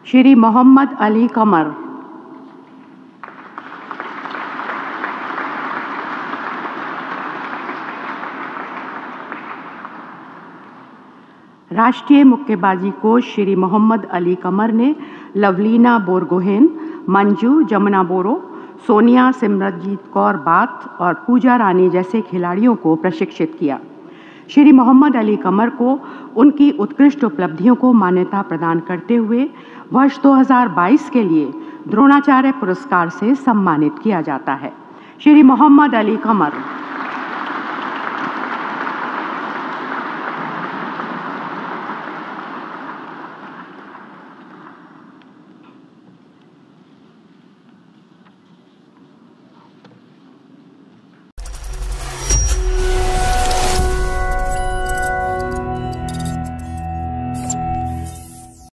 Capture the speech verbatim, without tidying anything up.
श्री मोहम्मद अली कमर। राष्ट्रीय मुक्केबाजी कोच श्री मोहम्मद अली कमर ने लवलीना बोरगोहेन, मंजू जमुना बोरो, सोनिया सिमरनजीत कौर बाथ और पूजा रानी जैसे खिलाड़ियों को प्रशिक्षित किया। श्री मोहम्मद अली कमर को उनकी उत्कृष्ट उपलब्धियों को मान्यता प्रदान करते हुए वर्ष दो हज़ार बाईस के लिए द्रोणाचार्य पुरस्कार से सम्मानित किया जाता है। श्री मोहम्मद अली कमर।